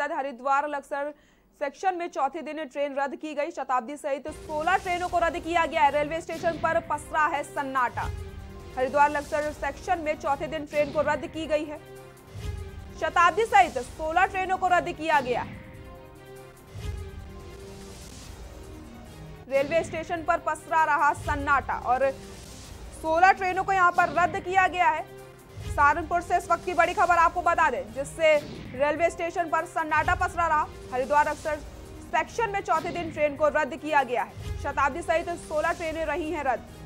तहत हरिद्वार लक्सर सेक्शन में चौथे दिन ट्रेन रद्द की गई। शताब्दी सहित 16 ट्रेनों को रद्द किया गया है। रेलवे स्टेशन पर पसरा है सन्नाटा। हरिद्वार लक्सर सेक्शन में चौथे दिन ट्रेन को रद्द की गई है। शताब्दी सहित 16 ट्रेनों को रद्द किया गया है। रेलवे स्टेशन पर पसरा रहा सन्नाटा और 16 ट्रेनों को यहां पर रद्द किया गया है। सहारनपुर से इस वक्त की बड़ी खबर आपको बता दें, जिससे रेलवे स्टेशन पर सन्नाटा पसरा रहा। हरिद्वार लक्सर सेक्शन में चौथे दिन ट्रेन को रद्द किया गया है। शताब्दी सहित 16 ट्रेनें रही हैं रद्द।